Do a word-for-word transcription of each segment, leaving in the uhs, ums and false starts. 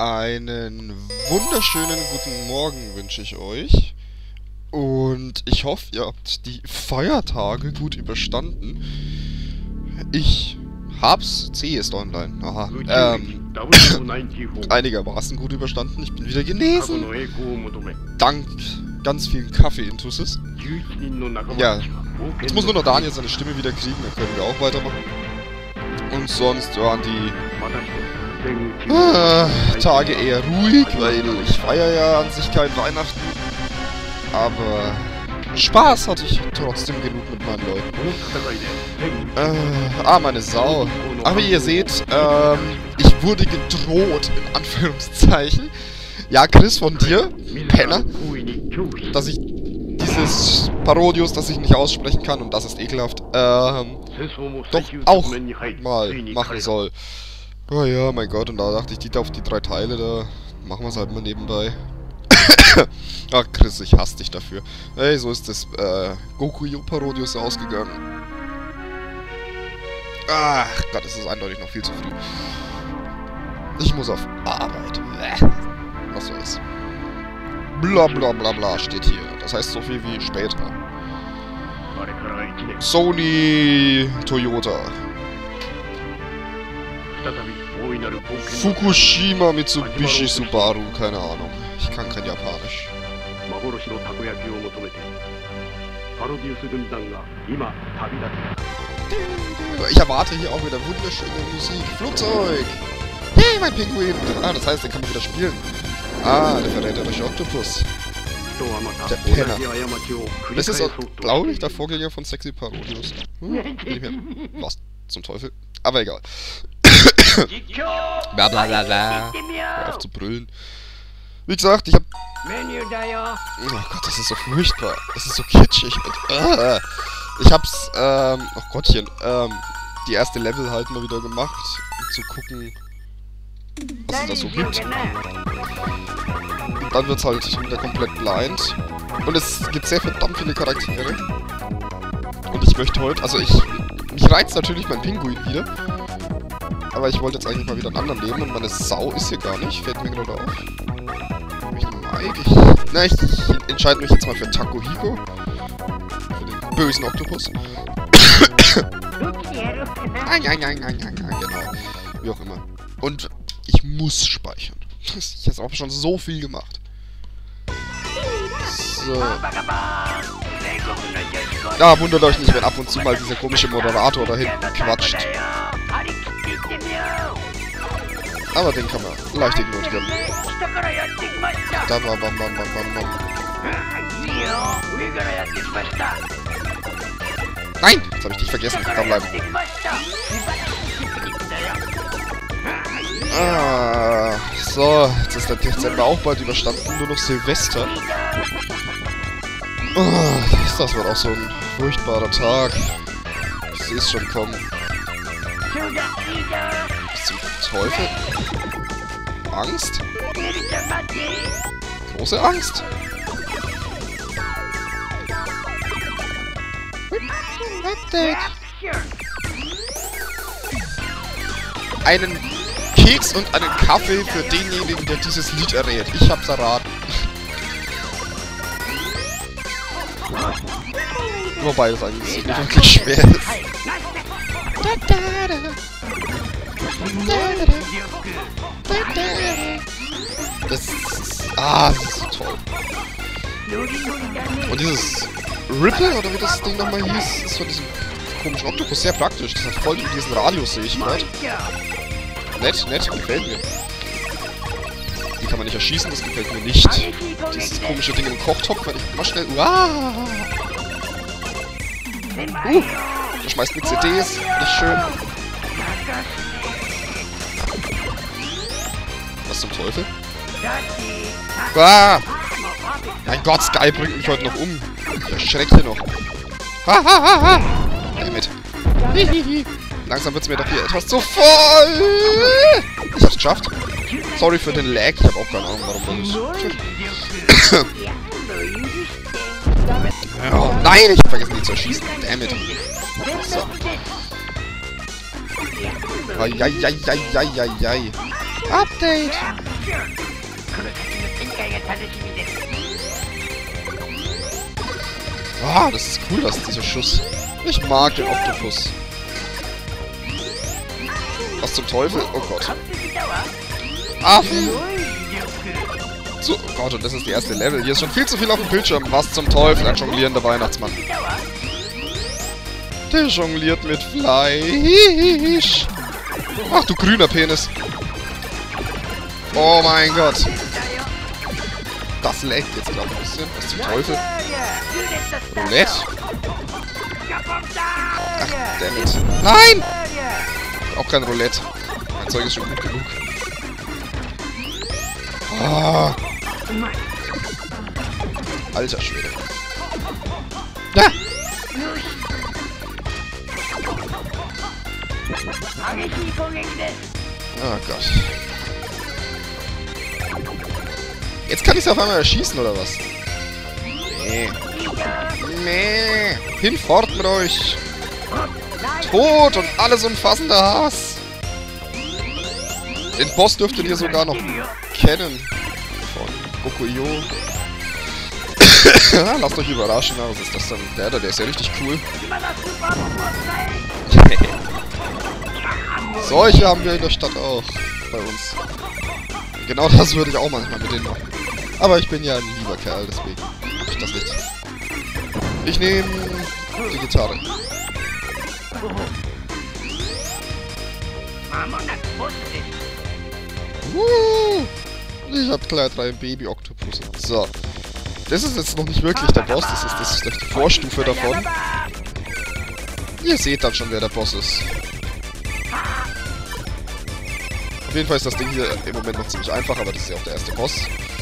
Einen wunderschönen guten Morgen wünsche ich euch. Und ich hoffe, ihr habt die Feiertage gut überstanden. Ich hab's. C ist online. Aha. Ähm, einigermaßen gut überstanden. Ich bin wieder genesen. Dank ganz vielen Kaffee-Intusses. Ja. Jetzt muss nur noch Daniel seine Stimme wieder kriegen, dann können wir auch weitermachen. Und sonst waren die ah, Tage eher ruhig, weil ich feiere ja an sich kein Weihnachten. Aber Spaß hatte ich trotzdem genug mit meinen Leuten. Äh, ah, meine Sau. Aber wie ihr seht, ähm, ich wurde gedroht, in Anführungszeichen. Ja, Chris, von dir, Penner, dass ich dieses Parodius, das ich nicht aussprechen kann, und das ist ekelhaft, ähm, doch auch mal machen soll. Oh ja, mein Gott, und da dachte ich, die auf die drei Teile, da machen wir es halt mal nebenbei. Ach, Chris, ich hasse dich dafür. Hey, so ist das, äh, Goku-Parodius ausgegangen. Ach Gott, es ist eindeutig noch viel zu früh. Ich muss auf Arbeit. Was soll's. Bla bla bla bla steht hier. Das heißt so viel wie später. Sony Toyota. Fukushima Mitsubishi Subaru, keine Ahnung. Ich kann kein Japanisch. Ich erwarte hier auch wieder wunderschöne Musik. Flugzeug! Hey, mein Pinguin! Ah, das heißt, den kann man wieder spielen. Ah, der verräterische Oktopus. Der Penner. Das ist, glaube ich, der Vorgänger von Sexy Parodius. Hm, was zum Teufel? Aber egal. Bla bla bla bla. Hör auf zu brüllen. Wie gesagt, ich hab... Oh Gott, das ist so furchtbar. Das ist so kitschig. Und, uh, ich hab's, ähm... Oh Gottchen, ähm... die erste Level halt mal wieder gemacht, um zu gucken, was es da so gibt. Und dann wird's halt wieder komplett blind. Und es gibt sehr verdammt viele Charaktere. Und ich möchte heute... Also ich... Mich reizt natürlich mein Pinguin wieder. Aber ich wollte jetzt eigentlich mal wieder einen anderen nehmen. Und meine Sau ist hier gar nicht. Fällt mir gerade auf. Ich mag ich... Na, ich, ich entscheide mich jetzt mal für Takuhiko. Für den bösen Oktopus. Nein, nein, nein, nein, nein, nein, genau. Wie auch immer. Und ich muss speichern. Ich habe auch schon so viel gemacht. So. Ja, wundert euch nicht, wenn ab und zu mal dieser komische Moderator da hinten quatscht. Aber den kann man leicht ignorieren. Da bam, bam, bam, bam, bam. Nein! Jetzt habe ich dich vergessen. Da bleiben. Ah, so, jetzt ist der Dezember auch bald überstanden. Nur noch Silvester. Oh, das wird auch so ein furchtbarer Tag. Ich sehe es schon kommen. Was zum Teufel? Angst? Große Angst? Update. Einen Keks und einen Kaffee für denjenigen, der dieses Lied errät. Ich hab's erraten. Wobei das eigentlich nicht wirklich schwer ist. Das ist... Ah, das ist so toll. Und dieses Ripple, oder wie das Ding nochmal hieß, ist von diesem komischen Oktopus sehr praktisch. Das hat voll diesen Radius, sehe ich gerade. Nett, nett, gefällt mir. Die kann man nicht erschießen, das gefällt mir nicht. Dieses komische Ding im Kochtopf, wenn ich mal schnell... Uah! Uh, der schmeißt mit C Ds, nicht schön. Was zum Teufel? Ah! Mein Gott, Sky bringt mich heute noch um. Ich erschrecke hier noch. Ha ha ha ha! Damit. Langsam wird's mir doch hier etwas zu voll. Ich hab's geschafft. Sorry für den Lag. Ich hab auch keine Ahnung, warum das ist. Oh, nein, ich hab vergessen, die zu erschießen. Damit. So. Eieieiei. Update. Ah, das ist cool, das ist dieser Schuss. Ich mag den Oktopus. Was zum Teufel? Oh Gott. Affen! So, oh Gott, und das ist die erste Level. Hier ist schon viel zu viel auf dem Bildschirm. Was zum Teufel? Ein jonglierender Weihnachtsmann. Der jongliert mit Fleisch. Ach du grüner Penis. Oh mein Gott. Das leckt jetzt gerade ein bisschen. Was zum Teufel? Roulette? Ach, dammit. Nein! Auch kein Roulette. Mein Zeug ist schon gut genug. Oh. Alter Schwede. Ja! Oh Gott. Jetzt kann ich es auf einmal erschießen, oder was? Nee. Nee. Hinfort mit euch. Tod und alles umfassender Hass. Den Boss dürftet ihr sogar noch kennen. Von Gokuyo. Lasst euch überraschen. Was ist das denn? Der da, der ist ja richtig cool. Solche haben wir in der Stadt auch. Bei uns. Genau das würde ich auch manchmal mit denen machen. Aber ich bin ja ein lieber Kerl, deswegen mache ich das nicht. Ich nehme die Gitarre. Uh, ich hab gleich drei Baby-Oktopusse. So. Das ist jetzt noch nicht wirklich der Boss, das ist, das ist die Vorstufe davon. Ihr seht dann schon, wer der Boss ist. Auf jeden Fall ist das Ding hier im Moment noch ziemlich einfach, aber das ist ja auch der erste Boss.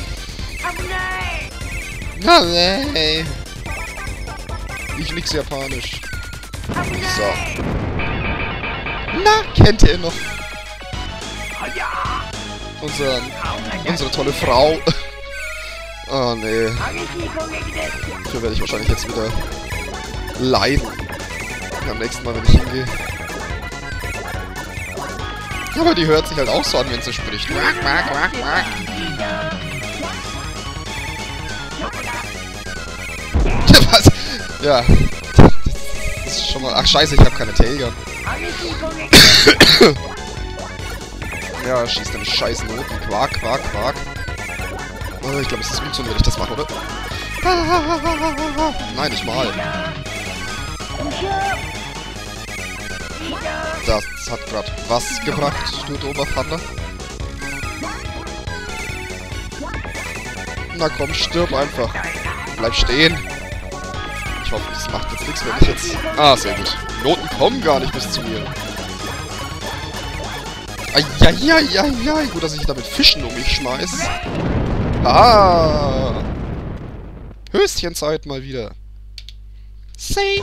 Na nee. Ich nix Japanisch. So. Na, kennt ihr ihn noch? Unsere, unsere tolle Frau. Oh nee. Dafür werde ich wahrscheinlich jetzt wieder leiden. Am nächsten Mal, wenn ich hingehe. Aber die hört sich halt auch so an, wenn sie spricht. Quack, quack, quack, quack. Was? Ja. Das ist schon mal... Ach scheiße, ich habe keine Tailgun. Ja, schießt eine scheiß Noten. Quark, Quark, Quark. Oh, ich glaube, es ist unzun, wenn ich das mache, oder? Nein, nicht mal. Das hat gerade was gebracht, du Oberpfanne. Na komm, stirb einfach. Bleib stehen. Ich hoffe, das macht jetzt nichts, wenn ich jetzt... Ah, sehr gut. Noten kommen gar nicht bis zu mir. Eieieiei. Gut, dass ich damit Fischen um mich schmeiß. Ah. Höschenzeit mal wieder. Safe.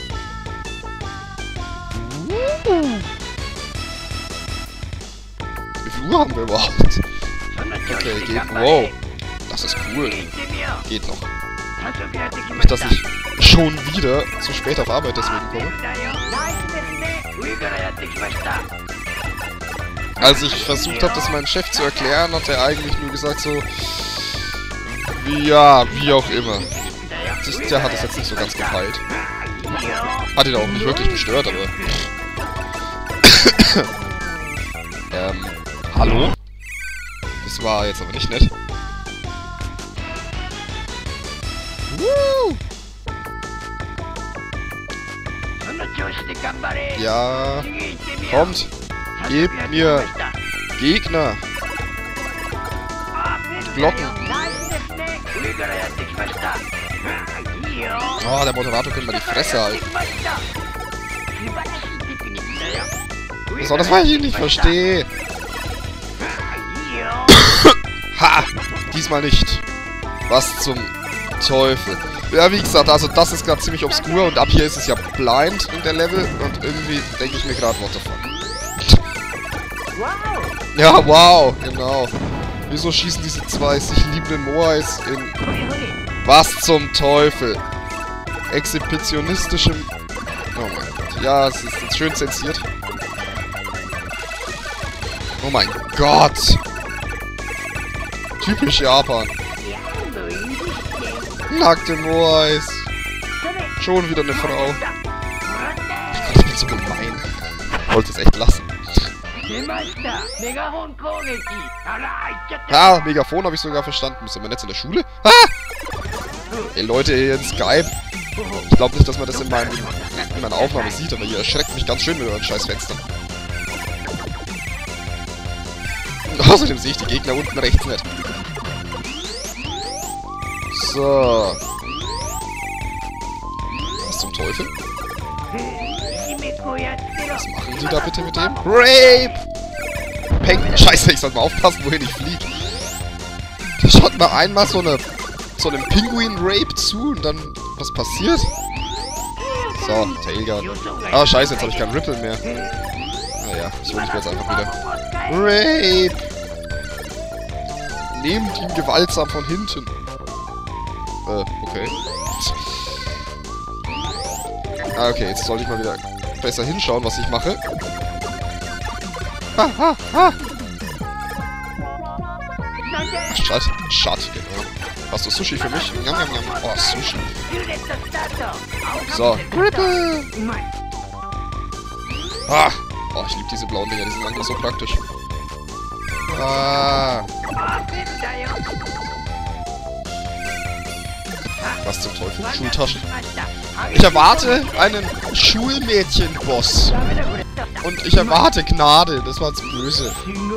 Uh. Wie viel Uhr haben wir überhaupt? Okay, geht. Wow. Das ist cool. Geht noch. Nicht, dass ich schon wieder zu spät auf Arbeit deswegen komme. Als ich versucht habe, das meinem Chef zu erklären, hat er eigentlich nur gesagt so... Ja, wie auch immer. Der hat es jetzt nicht so ganz gepeilt. Hat ihn auch nicht wirklich gestört, aber... ähm, hallo? Das war jetzt aber nicht nett. Woo! Ja, kommt. Gebt mir Gegner. Glocken. Oh, der Moderator könnte mal die Fresse halten. Besonders, weil ich ihn nicht verstehe. Ha! Diesmal nicht. Was zum Teufel. Ja, wie gesagt, also das ist gerade ziemlich obskur und ab hier ist es ja blind in der Level und irgendwie denke ich mir gerade, what the fuck. Ja, wow, genau. Wieso schießen diese zwei sich liebenden Moais in... Was zum Teufel? Exhibitionistischem... Oh mein Gott. Ja, es ist jetzt schön zensiert. Oh mein Gott. Typisch Japan. Nackte Moais. Schon wieder eine Frau. Ich bin so gemein. Ich wollte es echt lassen. Ah, Megafon habe ich sogar verstanden. Ist aber nicht in der Schule? Ah! Ey Leute, hier in Skype. Ich glaube nicht, dass man das in, meinem, in meiner Aufnahme sieht, aber ihr erschreckt mich ganz schön mit euren scheiß Fenstern. Und außerdem sehe ich die Gegner unten rechts nicht. So. Was zum Teufel? Was machen die da bitte mit dem? Rape! Peng! Scheiße, ich sollte mal aufpassen, wohin ich fliege. Da schaut mal einmal so eine so einem Pinguin-Rape zu und dann was passiert? So, Tailgun. Ah, scheiße, jetzt habe ich keinen Ripple mehr. Naja, ich hole mich jetzt einfach wieder. Rape! Nehmt ihn gewaltsam von hinten. Äh, okay. Ah, okay, jetzt sollte ich mal wieder besser hinschauen, was ich mache. Ha, ha, ha! Shut, shut, genau. Hast du Sushi für mich? Njam, njam, njam. Oh, Sushi. So. Ripple! Ah! Oh, ich liebe diese blauen Dinger, die sind manchmal so praktisch. Ah! Was zum Teufel? Schultaschen. Ich erwarte einen Schulmädchen-Boss. Und ich erwarte Gnade. Das war jetzt böse.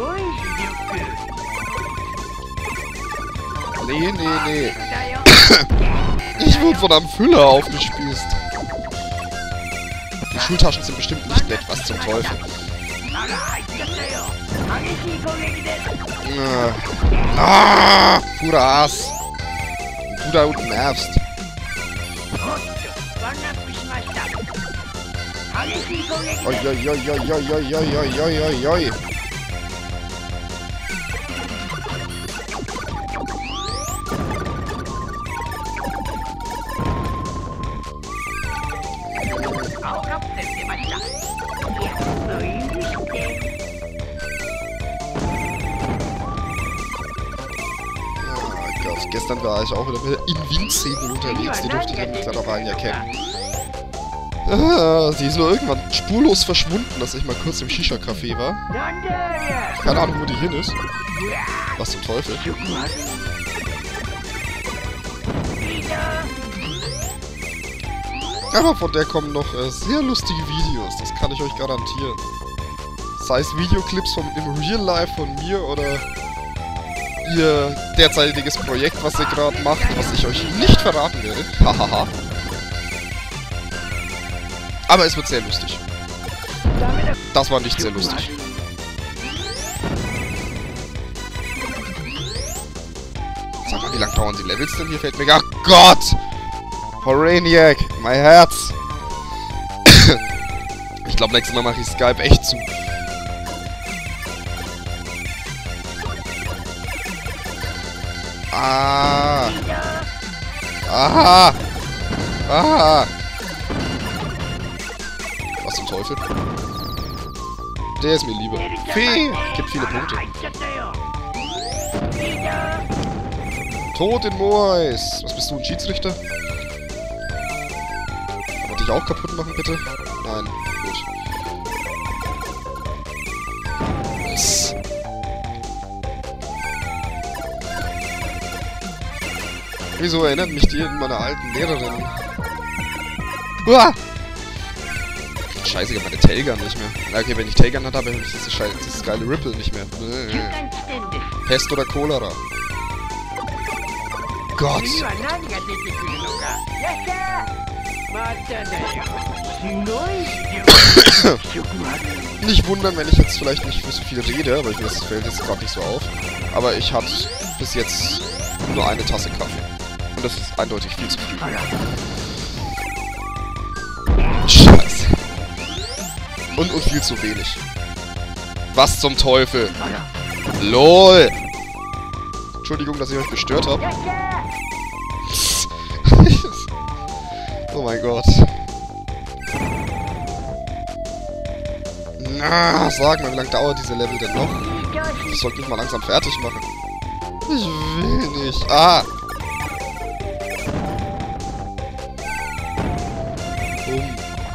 Nee, nee, nee. Ich wurde von einem Füller aufgespießt. Die Schultaschen sind bestimmt nicht nett. Was zum Teufel? Ah, purer Ass. Du da unten nervst. Oi, oi, oi, oi, oi, oi, oi, oi, oi, oi. Gestern war ich auch wieder mit Invincible unterwegs, die dürfte ich in Karawan ja kennen. Ah, sie ist nur irgendwann spurlos verschwunden, dass ich mal kurz im Shisha-Café war. Keine Ahnung, wo die hin ist. Was zum Teufel? Aber von der kommen noch äh, sehr lustige Videos, das kann ich euch garantieren. Sei es Videoclips vom, im Real Life von mir oder ihr derzeitiges Projekt, was ihr gerade macht, was ich euch nicht verraten werde. Hahaha. Aber es wird sehr lustig. Das war nicht sehr lustig. Sag mal, wie lange dauern die Levels denn hier? Fällt mir gar... Gott! Horaniac, mein Herz! Ich glaube, nächstes Mal mache ich Skype echt zu. Ah! Aha! Aha! Was zum Teufel? Der ist mir lieber. Fee! Gibt viele Punkte. Tod in Mois! Was bist du, ein Schiedsrichter? Kann man dich auch kaputt machen, bitte? Nein. Gut. Psst. Wieso erinnert mich die an meine alten Lehrerin? Uah! Scheiße, ich hab meine Tailgun nicht mehr. Na okay, wenn ich Tailgun hatte, habe ich diese Scheiße, dieses geile Ripple nicht mehr. Pest oder Cholera. Gott! Nicht wundern, wenn ich jetzt vielleicht nicht für so viel rede, aber ich, das fällt jetzt gerade nicht so auf. Aber ich hatte bis jetzt nur eine Tasse Kaffee. Und das ist eindeutig viel zu viel. Scheiße. Und, und viel zu wenig. Was zum Teufel? LOL! Entschuldigung, dass ich euch gestört habe. Oh mein Gott. Na, sag mal, wie lange dauert diese Level denn noch? Ich sollte mich mal langsam fertig machen. Ich will nicht. Ah. Um.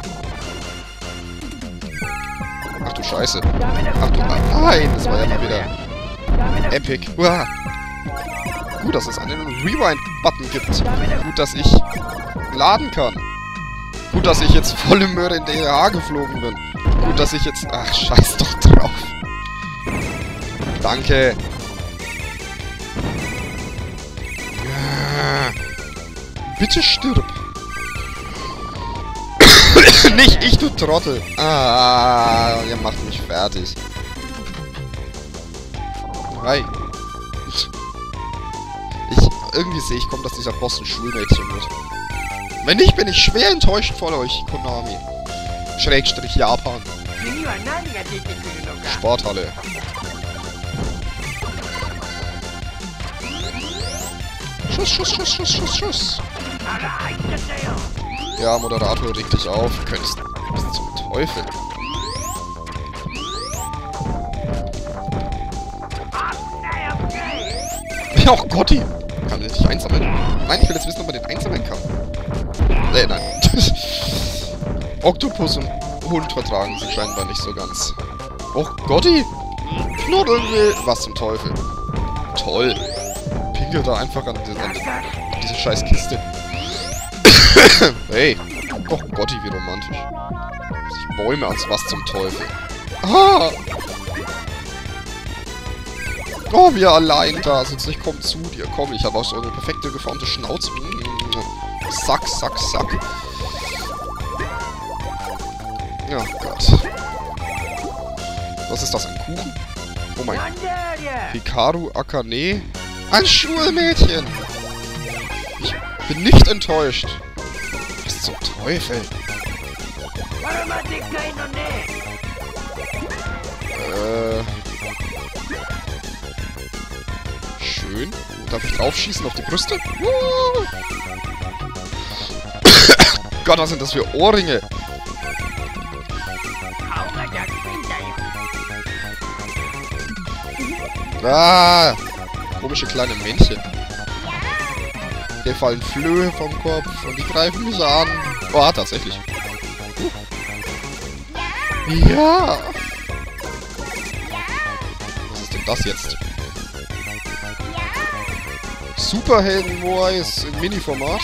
Ach du Scheiße. Ach du... Ah, nein, das war ja mal wieder... Epic. Uah. Gut, dass es einen Rewind-Button gibt. Gut, dass ich laden kann. Gut, dass ich jetzt volle Möhre in D R A geflogen bin. Gut, dass ich jetzt... Ach, scheiß doch drauf. Danke. Bitte stirb. Nicht ich, du Trottel. Ah, ihr macht mich fertig. Hi. Ich, irgendwie sehe ich, kommt, dass dieser Boss ein Schulmädchen wird. Wenn nicht, bin ich schwer enttäuscht von euch, Konami. Schrägstrich Japan. Sporthalle. Schuss, Schuss, Schuss, Schuss, Schuss, Schuss. Ja, Moderator, reg dich auf. Du könntest... Was zum Teufel? Ja, oh Gotti! Kann der nicht einsammeln? Nein, ich will jetzt wissen, ob man den einsammeln kann. Nee, nein. Oktopus und Hund vertragen sich scheinbar nicht so ganz. Oh Gotti! Knuddeln will! Was zum Teufel? Toll! Pinkelt da einfach an, an, an diese scheiß Kiste. Hey! Oh Gotti, wie romantisch. Sich Bäume ans was zum Teufel. Ah! Oh, wir allein da sind. Ich komm zu dir. Komm, ich habe auch so eine perfekte geformte Schnauze. Sack, sack, sack. Ja, Gott. Was ist das, ein Kuchen? Oh mein Gott. Hikaru Akane. Ein Schulmädchen. Ich bin nicht enttäuscht. Was zum Teufel? Äh... Schön. Darf ich draufschießen auf die Brüste? Gott, was sind das für Ohrringe? Ah! Komische kleine Männchen. Hier fallen Flöhe vom Kopf und die greifen mich an. Oh, tatsächlich. Uh. Ja! Was ist denn das jetzt? Superhelden-Moais im Mini-Format.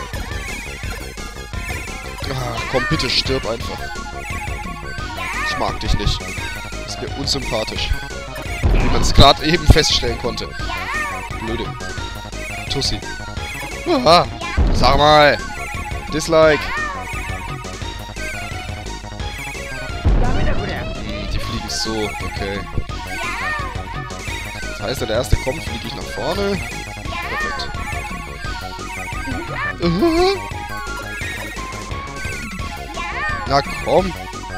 Ah, komm, bitte stirb einfach. Ich mag dich nicht. Du bist mir unsympathisch. Wie man es gerade eben feststellen konnte. Blöde. Tussi. Aha. Sag mal. Dislike. Hm, die fliegen so. Okay. Das heißt, wenn der erste kommt, fliege ich nach vorne. Perfekt. Uh-huh. Na komm.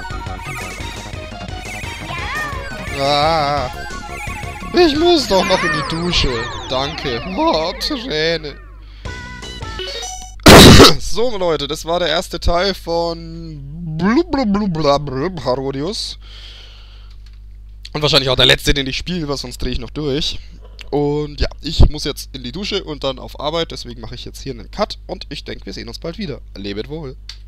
Ah. Ich muss doch noch in die Dusche. Danke. Oh, Träne. So, Leute, das war der erste Teil von Blubblubblubblub Parodius. Und wahrscheinlich auch der letzte, den ich spiele, weil sonst drehe ich noch durch. Und ja, ich muss jetzt in die Dusche und dann auf Arbeit. Deswegen mache ich jetzt hier einen Cut. Und ich denke, wir sehen uns bald wieder. Lebet wohl.